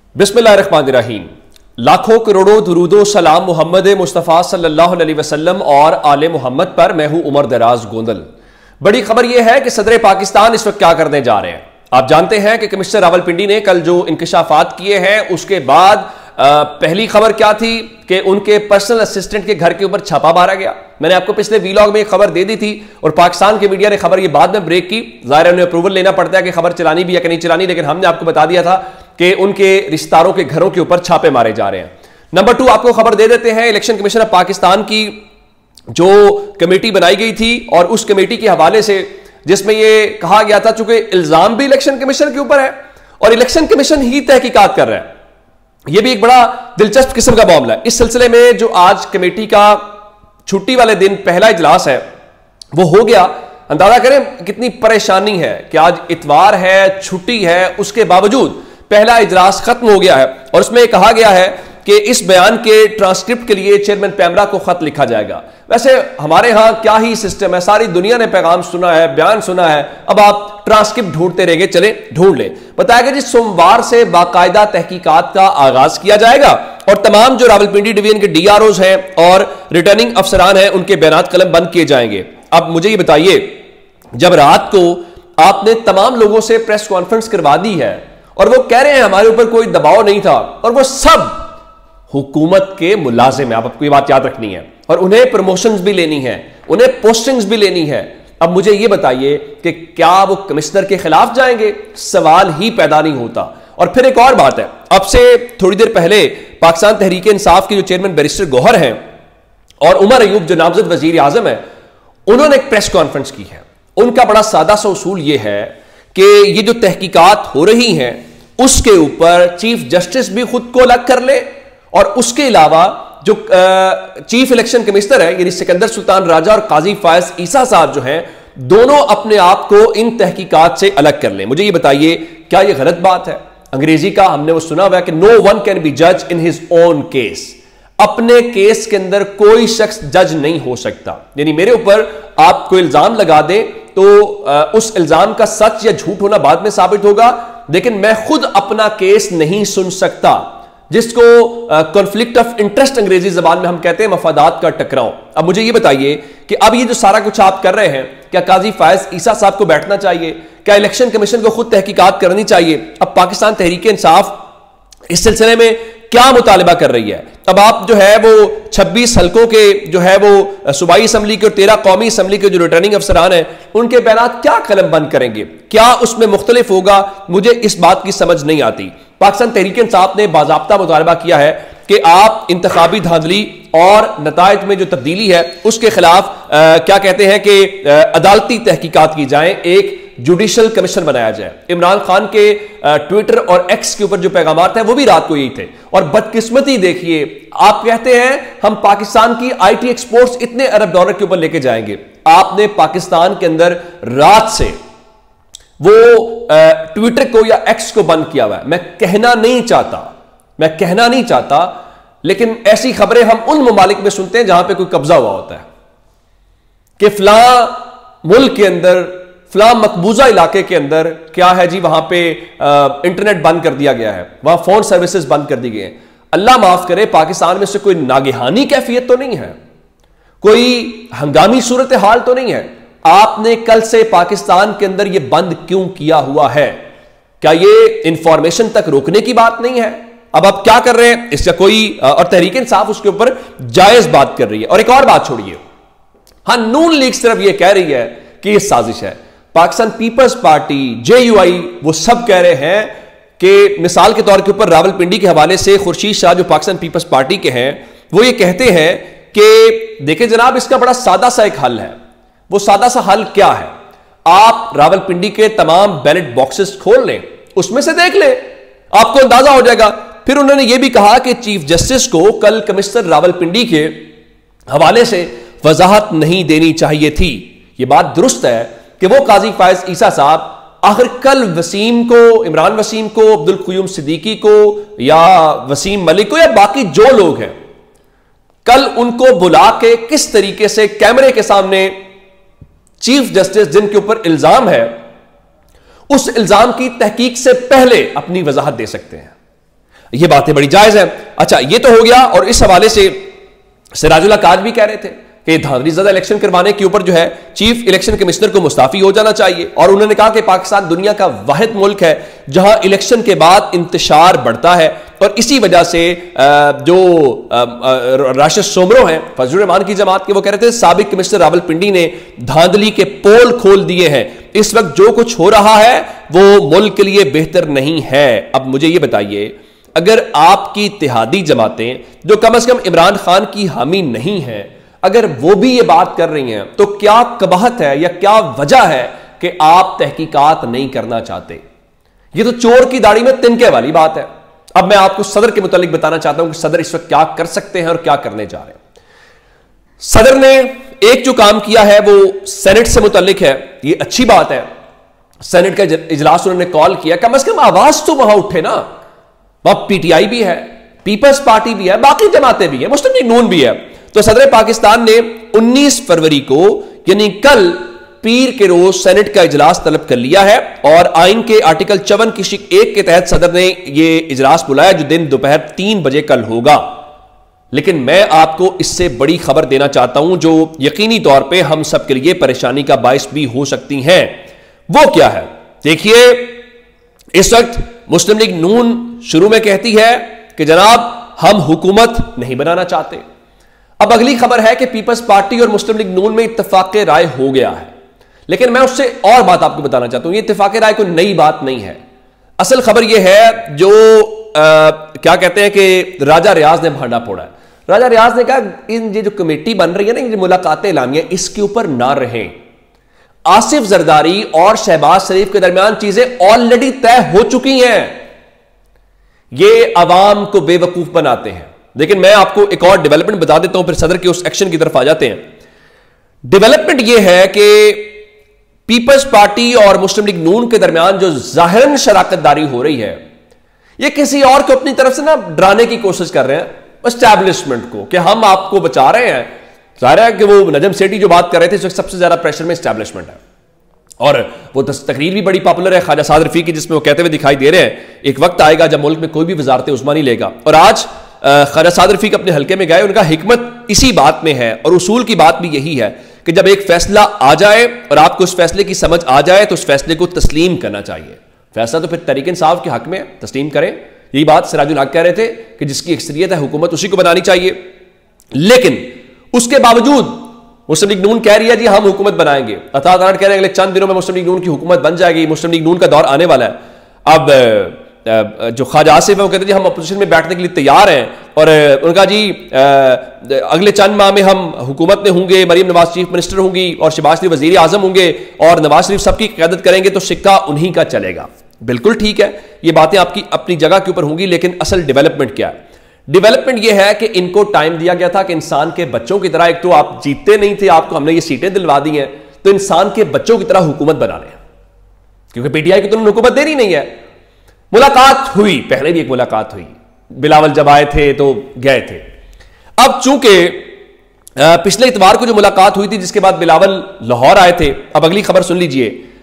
बिस्मिल्लाहिर्रहमानिर्रहीम। लाखों करोड़ों दुरूदो सलाम मोहम्मद मुस्तफ़ा सल्लल्लाहु अलैहि वसल्लम और आले मोहम्मद पर। मैं हूं उमर दराज गोंदल। बड़ी खबर यह है कि सदर पाकिस्तान इस वक्त क्या करने जा रहे हैं। आप जानते हैं कि कमिश्नर रावलपिंडी ने कल जो इंकशाफात किए हैं उसके बाद पहली खबर क्या थी कि उनके पर्सनल असिस्टेंट के घर के ऊपर छापा मारा गया। मैंने आपको पिछले वीलॉग में एक खबर दे दी थी और पाकिस्तान के मीडिया ने खबर ये बाद में ब्रेक की। ज़ाहिर है उन्हें अप्रूवल लेना पड़ता है कि खबर चलानी भी है कि नहीं चलानी, लेकिन हमने आपको बता दिया था कि उनके रिश्तेदारों के घरों के ऊपर छापे मारे जा रहे हैं। नंबर 2 आपको खबर दे देते हैं, इलेक्शन कमीशन ऑफ पाकिस्तान की जो कमेटी बनाई गई थी और उस कमेटी के हवाले से जिसमें यह कहा गया था चूंकि इल्जाम भी इलेक्शन कमीशन के ऊपर है और इलेक्शन कमीशन ही तहकीकात कर रहा है। यह भी एक बड़ा दिलचस्प किस्म का मामला है। इस सिलसिले में जो आज कमेटी का छुट्टी वाले दिन पहला इजलास है वो हो गया। अंदाजा करें कितनी परेशानी है कि आज इतवार है, छुट्टी है, उसके बावजूद पहला इजलास खत्म हो गया है और उसमें कहा गया है कि इस बयान के ट्रांसक्रिप्ट के लिए चेयरमैन पैमरा को खत लिखा जाएगा। वैसे हमारे यहां क्या ही सिस्टम है, सारी दुनिया ने पैगाम सुना है, बयान सुना है, अब आप ट्रांसक्रिप्ट ढूंढते रहेंगे, चले ढूंढ ले। बताया गया जी सोमवार से बाकायदा तहकीकात का आगाज किया जाएगा और तमाम जो रावलपिंडी डिवीजन के डीआरओज हैं और रिटर्निंग अफसरान हैं उनके बयानात कलम बंद किए जाएंगे। अब मुझे ये बताइए, जब रात को आपने तमाम लोगों से प्रेस कॉन्फ्रेंस करवा दी है और वो कह रहे हैं हमारे ऊपर कोई दबाव नहीं था और वो सब हुकूमत के मुलाजिम है, आपको ये बात याद रखनी है, और उन्हें प्रमोशंस भी लेनी है, उन्हें पोस्टिंग्स भी लेनी है। अब मुझे ये बताइए कि क्या वो कमिश्नर के खिलाफ जाएंगे? सवाल ही पैदा नहीं होता। और फिर एक और बात है, अब से थोड़ी देर पहले पाकिस्तान तहरीक इंसाफ के जो चेयरमैन बैरिस्टर गौहर हैं और उमर अयूब जो नामजद वजीर आजम है, उन्होंने एक प्रेस कॉन्फ्रेंस की है। उनका बड़ा सादा सा उसूल यह है कि ये जो तहकीकात हो रही हैं उसके ऊपर चीफ जस्टिस भी खुद को अलग कर ले और उसके अलावा जो चीफ इलेक्शन कमिश्नर है यानी सिकंदर सुल्तान राजा और काजी फायज ईसा साहब जो हैं, दोनों अपने आप को इन तहकीकात से अलग कर लें। मुझे ये बताइए क्या ये गलत बात है? अंग्रेजी का हमने वो सुना हुआ है कि नो वन कैन बी जज इन हिज ओन केस। अपने केस के अंदर कोई शख्स जज नहीं हो सकता। यानी मेरे ऊपर आप कोई इल्जाम लगा दें तो उस इल्जाम का सच या झूठ होना बाद में साबित होगा, लेकिन मैं खुद अपना केस नहीं सुन सकता, जिसको कॉन्फ्लिक्ट ऑफ इंटरेस्ट अंग्रेजी जबान में हम कहते हैं, मफादात का टकराव। अब मुझे ये बताइए कि अब ये जो सारा कुछ आप कर रहे हैं, क्या काजी फायज ईसा साहब को बैठना चाहिए? क्या इलेक्शन कमीशन को खुद तहकीकात करनी चाहिए? अब पाकिस्तान तहरीक इंसाफ इस सिलसिले में क्या मुतालिबा कर रही है? अब आप जो है वो 26 हल्कों के जो है वो सूबाई असम्बली के और 13 कौमी असम्बली के जो रिटर्निंग अफसरान हैं उनके बयानात क्या कलम बंद करेंगे? क्या उसमें मुख्तलिफ होगा? मुझे इस बात की समझ नहीं आती। पाकिस्तान तहरीक इंसाफ ने बाज़ाब्ता मुतालबा किया है कि आप इंतखाबी धांधली और नतायज में जो तब्दीली है उसके खिलाफ क्या कहते हैं कि अदालती तहकीकात की जाए, एक जुडिशल कमीशन बनाया जाए। इमरान खान के ट्विटर और एक्स के ऊपर जो पैगामात हैं वो भी रात को यही थे। और बदकिस्मती देखिए, आप कहते हैं हम पाकिस्तान की आईटी एक्सपोर्ट्स इतने अरब डॉलर के ऊपर लेके जाएंगे। आपने पाकिस्तान के अंदर रात से वो ट्विटर को या एक्स को बंद किया हुआ है। मैं कहना नहीं चाहता, लेकिन ऐसी खबरें हम उन ममालिक में सुनते हैं जहां पे कोई कब्जा हुआ होता है कि फलां मुल्क के अंदर, फलां मकबूजा इलाके के अंदर क्या है जी, वहां पे इंटरनेट बंद कर दिया गया है, वहां फोन सर्विसेज बंद कर दी गई हैं। अल्लाह माफ करे, पाकिस्तान में से कोई नागहानी कैफियत तो नहीं है, कोई हंगामी सूरत हाल तो नहीं है। आपने कल से पाकिस्तान के अंदर यह बंद क्यों किया हुआ है? क्या यह इंफॉर्मेशन तक रोकने की बात नहीं है? अब आप क्या कर रहे हैं इसका कोई, और तहरीक इंसाफ उसके ऊपर जायज बात कर रही है। और एक और बात छोड़िए, हां नून लीग सिर्फ यह कह रही है कि यह साजिश है। पाकिस्तान पीपल्स पार्टी, जेयूआई, वो सब कह रहे हैं कि मिसाल के तौर के ऊपर रावलपिंडी के हवाले से खुर्शीद शाह जो पाकिस्तान पीपल्स पार्टी के हैं वो ये कहते हैं कि देखिए जनाब, इसका बड़ा सादा सा एक हल है। वो सादा सा हल क्या है? आप रावलपिंडी के तमाम बैलेट बॉक्सेस खोल लें, उसमें से देख लें, आपको अंदाजा हो जाएगा। फिर उन्होंने यह भी कहा कि चीफ जस्टिस को कल कमिश्नर रावलपिंडी के हवाले से वजाहत नहीं देनी चाहिए थी। यह बात दुरुस्त है कि वो काजी फायज ईसा साहब आखिर कल वसीम को, इमरान वसीम को, अब्दुल क़य्यूम सिद्दीकी को या वसीम मलिक को या बाकी जो लोग हैं, कल उनको बुला के किस तरीके से कैमरे के सामने चीफ जस्टिस जिनके ऊपर इल्जाम है उस इल्जाम की तहकीक से पहले अपनी वजाहत दे सकते हैं। ये बातें बड़ी जायज है। अच्छा, ये तो हो गया। और इस हवाले से सिराजुल हक आज भी कह रहे थे कि धांधली ज़्यादा इलेक्शन करवाने के ऊपर जो है चीफ इलेक्शन कमिश्नर को मुस्ताफी हो जाना चाहिए। और उन्होंने कहा कि पाकिस्तान दुनिया का वाहिद मुल्क है जहां इलेक्शन के बाद इंतशार बढ़ता है, और इसी वजह से जो राशिद सोमरो हैं फजलुर रहमान की जमात के, वो कह रहे थे साबिक कमिश्नर रावलपिंडी ने धांधली के पोल खोल दिए हैं। इस वक्त जो कुछ हो रहा है वो मुल्क के लिए बेहतर नहीं है। अब मुझे ये बताइए, अगर आपकी इत्तेहादी जमातें जो कम से कम इमरान खान की हामी नहीं है, अगर वो भी ये बात कर रही हैं, तो क्या कबाहत है या क्या वजह है कि आप तहकीकात नहीं करना चाहते? ये तो चोर की दाढ़ी में तिनके वाली बात है। अब मैं आपको सदर के मुतालिक बताना चाहता हूं कि सदर इस वक्त क्या कर सकते हैं और क्या करने जा रहे हैं। सदर ने एक जो काम किया है वो सेनेट से मुतालिक है, ये अच्छी बात है। सेनेट का इजलास उन्होंने कॉल किया, कम से कम आवाज तो वहां उठे ना। वहां पीटीआई भी है, पीपल्स पार्टी भी है, बाकी जमातें भी है, मुस्लिम लीग नून भी है। तो सदर पाकिस्तान ने 19 फरवरी को यानी कल पीर के रोज सेनेट का इजलास तलब कर लिया है, और आइन के आर्टिकल 54 की शिक 1 के तहत सदर ने यह इजलास बुलाया जो दिन दोपहर 3 बजे कल होगा। लेकिन मैं आपको इससे बड़ी खबर देना चाहता हूं जो यकीनी तौर पे हम सब के लिए परेशानी का बायस भी हो सकती है। वो क्या है? देखिए, इस वक्त मुस्लिम लीग नून शुरू में कहती है कि जनाब हम हुकूमत नहीं बनाना चाहते। अब अगली खबर है कि पीपल्स पार्टी और मुस्लिम लीग नून में इत्तेफाक राय हो गया है। लेकिन मैं उससे और बात आपको बताना चाहता हूं, ये इत्तेफाक राय कोई नई बात नहीं है। असल खबर यह है जो क्या कहते हैं कि राजा रियाज ने भांडा फोड़ा है। राजा रियाज ने कहा इन ये जो कमेटी बन रही है ना, ये मुलाकातें एलामिया, इसके ऊपर ना रहें। आसिफ जरदारी और शहबाज शरीफ के दरमियान चीजें ऑलरेडी तय हो चुकी हैं। ये अवाम को बेवकूफ बनाते हैं। लेकिन मैं आपको एक और डेवलपमेंट बता देता हूं, फिर सदर के उस एक्शन की तरफ आ जाते हैं। डेवलपमेंट यह है कि पीपल्स पार्टी और मुस्लिम लीग नून के दरमियान जो जाहिरन शराकतदारी हो रही है, यह किसी और को अपनी तरफ से ना डराने की कोशिश कर रहे हैं एस्टैब्लिशमेंट को, कि हम आपको बचा रहे हैं। जाहिर है कि वो नजम सेठी जो बात कर रहे थे, इस वक्त सबसे ज्यादा प्रेशर में एस्टैब्लिशमेंट है। और वो तकरीर भी बड़ी पॉपुलर है ख्वाजा साद रफीक की, जिसमें वो कहते हुए दिखाई दे रहे हैं एक वक्त आएगा जब मुल्क में कोई भी वजारत उस्मा नहीं लेगा। और आज ख्वाजा साद रफीक अपने हल्के में गए, उनका हिकमत इसी बात में है और उसूल की बात भी यही है कि जब एक फैसला आ जाए और आपको उस फैसले की समझ आ जाए तो उस फैसले को तस्लीम करना चाहिए। फैसला तो फिर तहरीक इंसाफ के हक में तस्लीम करें। यही बात सिराजुल हक कह रहे थे कि जिसकी अक्सरियत है हुकूमत उसी को बनानी चाहिए। लेकिन उसके बावजूद मुस्लिम लीग नून कह रही है जी हम हुकूमत बनाएंगे। अताअत कह रहे हैं अगले चंद दिनों में मुस्लिम लीग नून की हुकूमत बन जाएगी, मुस्लिम लीग नून का दौर आने वाला है। अब जो ख्वाजा आसिफ है वो कहते हैं हम अपोजिशन में बैठने के लिए तैयार हैं, और उनका जी अगले चंद माह में हम हुकूमत में होंगे, मरीम नवाज चीफ मिनिस्टर होंगी और शहबाज शरीफ वजीर आजम होंगे और नवाज शरीफ सबकी क़यादत करेंगे तो सिक्का उन्हीं का चलेगा। बिल्कुल ठीक है, ये बातें आपकी अपनी जगह के ऊपर होंगी। लेकिन असल डेवलपमेंट क्या है? डेवलपमेंट यह है कि इनको टाइम दिया गया था कि इंसान के बच्चों की तरह, एक तो आप जीतते नहीं थे, आपको हमने ये सीटें दिलवा दी हैं, तो इंसान के बच्चों की तरह हुकूमत बना लें, क्योंकि पीटीआई की तो उन्होंने हुकूमत देनी नहीं है। मुलाकात हुई, पहले भी एक मुलाकात हुई, बिलावल जब आए थे तो गए थे। अब चूंकि पिछले इतवार को जो मुलाकात हुई थी जिसके बाद बिलावल लाहौर आए थे, अब अगली खबर सुन लीजिए।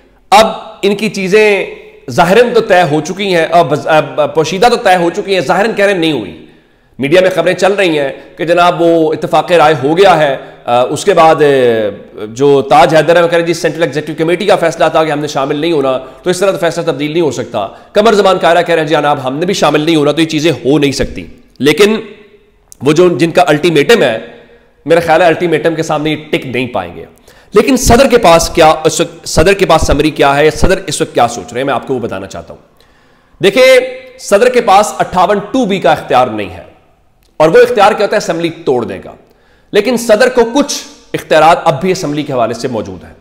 अब इनकी चीजें जाहिरन तो तय हो चुकी हैं, अब पोशीदा तो तय हो चुकी हैं, जाहिरन कह रहे नहीं हुई। मीडिया में खबरें चल रही हैं कि जनाब वो इत्तेफाक राय हो गया है। उसके बाद जो ताज हैदर है वो कह रहे जी सेंट्रल एग्जीक्यूटिव कमेटी का फैसला था कि हमने शामिल नहीं होना, तो इस तरह तो फैसला तब्दील नहीं हो सकता। कमर जमान कायरा कह रहे हैं जी जनाब हमने भी शामिल नहीं होना, तो ये चीजें हो नहीं सकती। लेकिन वो जो जिनका अल्टीमेटम है, मेरा ख्याल है अल्टीमेटम के सामने ये टिक नहीं पाएंगे। लेकिन सदर के पास क्या, सदर के पास समरी क्या है, सदर इस वक्त क्या सोच रहे हैं, मैं आपको वो बताना चाहता हूं। देखिए, सदर के पास 58(2)B का इख्तियार नहीं है, और वो इख्तियार क्या होता है? असेंबली तोड़ने का। लेकिन सदर को कुछ इख्तियारात अब भी असेंबली के हवाले से मौजूद हैं।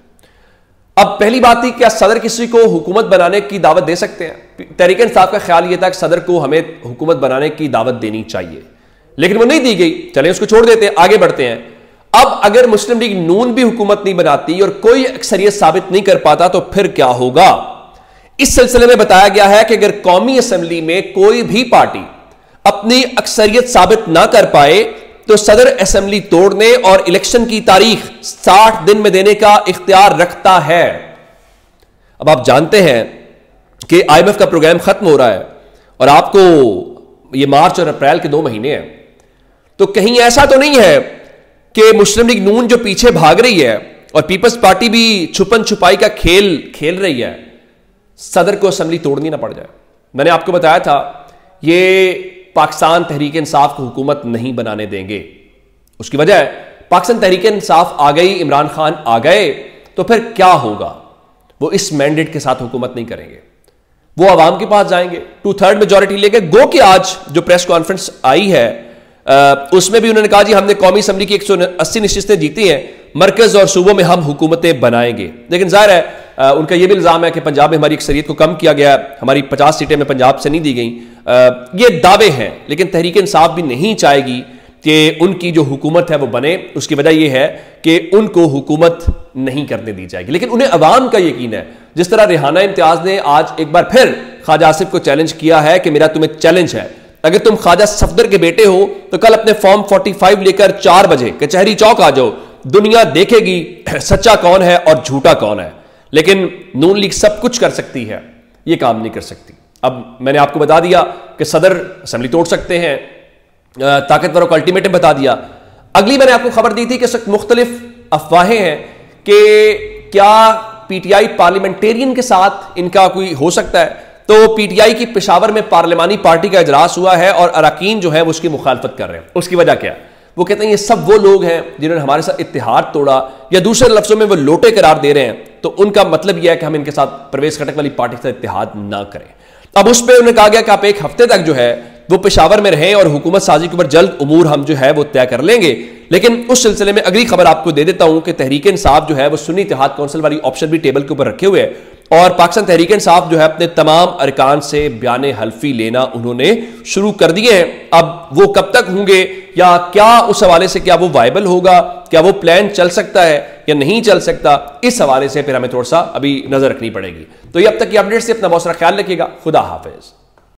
अब पहली बात थी, क्या सदर किसी को हुकूमत बनाने की दावत दे सकते हैं? तहरीक इंसाफ का ख्याल यह था कि सदर को हमें हुकूमत बनाने की दावत देनी चाहिए, लेकिन वो नहीं दी गई। चलें उसको छोड़ देते हैं, आगे बढ़ते हैं। अब अगर मुस्लिम लीग नून भी हुकूमत नहीं बनाती और कोई अक्सरियत साबित नहीं कर पाता तो फिर क्या होगा? इस सिलसिले में बताया गया है कि अगर कौमी असेंबली में कोई भी पार्टी अपनी अक्सरियत साबित ना कर पाए तो सदर असेंबली तोड़ने और इलेक्शन की तारीख 60 दिन में देने का इख्तियार रखता है। अब आप जानते हैं कि IMF का प्रोग्राम खत्म हो रहा है और आपको ये मार्च और अप्रैल के 2 महीने हैं, तो कहीं ऐसा तो नहीं है कि मुस्लिम लीग नून जो पीछे भाग रही है और पीपल्स पार्टी भी छुपन छुपाई का खेल खेल रही है, सदर को असेंबली तोड़नी ना पड़ जाए। मैंने आपको बताया था ये पाकिस्तान तहरीक इंसाफ को हुकूमत नहीं बनाने देंगे। उसकी वजह है पाकिस्तान तहरीक इंसाफ आ गई, इमरान खान आ गए, तो फिर क्या होगा? वो इस मैंडेट के साथ हुकूमत नहीं करेंगे, वो आवाम के पास जाएंगे, 2/3 मेजॉरिटी लेके। गो कि आज जो प्रेस कॉन्फ्रेंस आई है उसमें भी उन्होंने कहा जी हमने कौमी असेंबली की 180 नशिस्तें जीती हैं, मरकज और सूबों में हम हुकूमतें बनाएंगे। लेकिन जाहिर है उनका यह भी इल्जाम है कि पंजाब में हमारी अक्सरियत को कम किया गया, हमारी 50 सीटें में पंजाब से नहीं दी गई। ये दावे हैं, लेकिन तहरीक इंसाफ भी नहीं चाहेगी कि उनकी जो हुकूमत है वो बने। उसकी वजह यह है कि उनको हुकूमत नहीं करने दी जाएगी, लेकिन उन्हें अवाम का यकीन है। जिस तरह रेहाना इम्तियाज ने आज एक बार फिर ख्वाजा आसिफ को चैलेंज किया है कि मेरा तुम्हें चैलेंज है, अगर तुम ख्वाजा सफदर के बेटे हो तो कल अपने फॉर्म 45 लेकर 4 बजे कचहरी चौक आ जाओ, दुनिया देखेगी सच्चा कौन है और झूठा कौन है। लेकिन नून लीग सब कुछ कर सकती है, यह काम नहीं कर सकती। अब मैंने आपको बता दिया कि सदर असेंबली तोड़ सकते हैं, ताकतवरों को अल्टीमेटम बता दिया। अगली मैंने आपको खबर दी थी कि मुख्तलिफ अफवाहें हैं कि क्या पीटीआई पार्लियामेंटेरियन के साथ इनका कोई हो सकता है। तो पीटीआई की पेशावर में पार्लिमानी पार्टी का इजलास हुआ है और अरकान जो है वो उसकी मुखालफत कर रहे हैं। उसकी वजह क्या है? वो कहते हैं ये सब वो लोग हैं जिन्होंने हमारे साथ इत्तेहाद तोड़ा, या दूसरे लफ्जों में वो लोटे करार दे रहे हैं। तो उनका मतलब यह है कि हम इनके साथ परवेज खटक वाली पार्टी के साथ इत्तेहाद ना करें। अब उस पर उन्हें कहा गया कि आप 1 हफ्ते तक जो है वो पेशावर में रहें और हुकूमत साजी के ऊपर जल्द उमूर हम जो है वो तय कर लेंगे। लेकिन उस सिलसिले में अगली खबर आपको दे देता हूं कि तहरीक इंसाफ जो है वो सुन्नी इत्तेहाद काउंसिल वाली ऑप्शन भी टेबल के ऊपर रखे हुए है, और पाकिस्तान तहरीक इंसाफ जो है अपने तमाम अरकान से बयान हल्फी लेना उन्होंने शुरू कर दिए हैं। अब वो कब तक होंगे या क्या उस हवाले से क्या वो वायबल होगा, क्या वो प्लान चल सकता है या नहीं चल सकता, इस हवाले से फिर हमें थोड़ा सा अभी नजर रखनी पड़ेगी। तो ये अब तक की अपडेट से अपना बहुत सारा ख्याल रखिएगा। खुदा हाफिज।